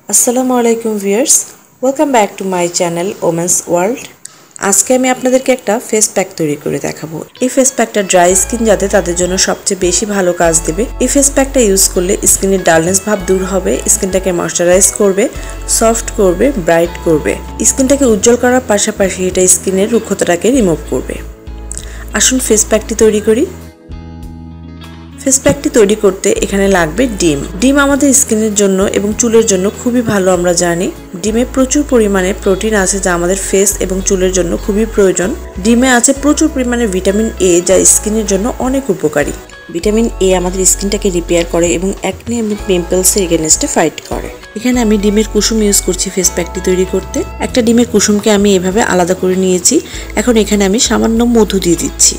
আসসালামু আলাইকুম viewers, welcome back to my channel women's world. আজকে আমি আপনাদেরকে একটা ফেস প্যাক তৈরি করে দেখাবো। এই ফেস প্যাকটা ড্রাই স্কিন যাতে তাদের জন্য সবচেয়ে বেশি ভালো কাজ দেবে। এই ফেস প্যাকটা ইউজ করলে স্কিনের ডালনেস ভাব দূর হবে, স্কিনটাকে ময়শ্চারাইজ করবে, সফট করবে, ব্রাইট করবে। স্কিনটাকে উজ্জ্বল করার পাশাপাশি এটা স্কিনের রুক্ষতাটাকে রিমুভ করবে। আসুন ফেস প্যাকটি তৈরি করি। ফেস প্যাকটি তৈরি করতে এখানে লাগবে ডিম আমাদের স্কিনের জন্য এবং চুলের জন্য খুবই ভালো। আমরা জানি ডিমে প্রচুর পরিমাণে প্রোটিন আছে যা আমাদের ফেস এবং চুলের জন্য খুবই প্রয়োজন। ডিমে আছে প্রচুর পরিমাণে ভিটামিন এ যা স্কিনের জন্য অনেক উপকারী। ভিটামিন এ আমাদের স্কিনটাকে রিপেয়ার করে এবং অ্যাকনে এবং পিম্পলসের এগেনস্টে ফাইট করে। এখানে আমি ডিমের কুসুম ইউজ করছি ফেস প্যাকটি তৈরি করতে। একটা ডিমের কুসুমকে আমি এভাবে আলাদা করে নিয়েছি। এখন এখানে আমি সামান্য মধু দিয়ে দিচ্ছি।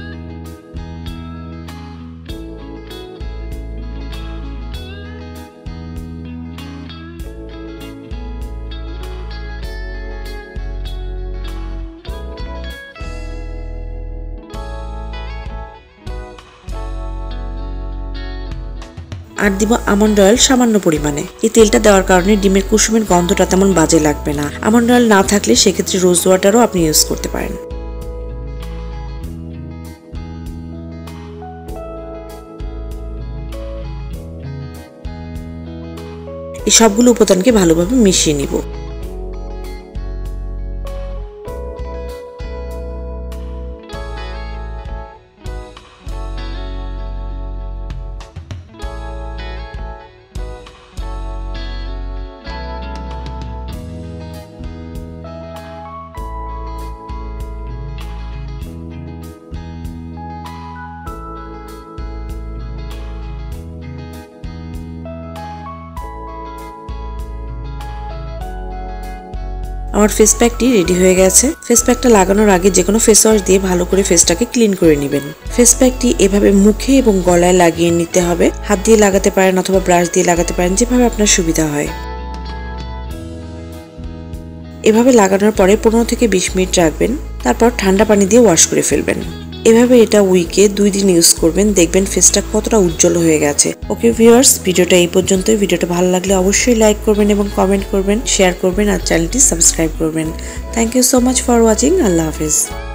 আর দিব আমন্ড অয়েল সামান্য পরিমাণে। এই তেলটা দেওয়ার কারণে ডিমের কুসুমের গন্ধটা তেমন বাজে লাগবে না। আমন্ড অয়েল না থাকলে সেক্ষেত্রে রোজ ওয়াটারও আপনি ইউজ করতে পারেন। এই সবগুলো উপাদানকে ভালোভাবে মিশিয়ে নিব। আমার ফেস প্যাকটি রেডি হয়ে গেছে। ফেস প্যাকটা লাগানোর আগে যে কোনো ফেস ওয়াশ দিয়ে ভালো করে ফেসটাকে ক্লিন করে নেবেন। ফেস প্যাকটি এভাবে মুখে এবং গলায় লাগিয়ে নিতে হবে। হাত দিয়ে লাগাতে পারেন অথবা ব্রাশ দিয়ে লাগাতে পারেন, যেভাবে আপনার সুবিধা হয়। এভাবে লাগানোর পরে 15 থেকে 20 মিনিট রাখবেন, তারপর ঠান্ডা পানি দিয়ে ওয়াশ করে ফেলবেন। এভাবে এটা উইকে 2 দিন ইউজ করবেন, দেখবেন ফেসটা কতটা উজ্জ্বল হয়ে গেছে। ওকে ভিউয়ার্স, ভিডিওটা এই পর্যন্তই। ভিডিওটা ভালো লাগলে অবশ্যই লাইক করবেন এবং কমেন্ট করবেন, শেয়ার করবেন আর চ্যানেলটি সাবস্ক্রাইব করবেন। Thank you so much for watching. আল্লাহ হাফেজ।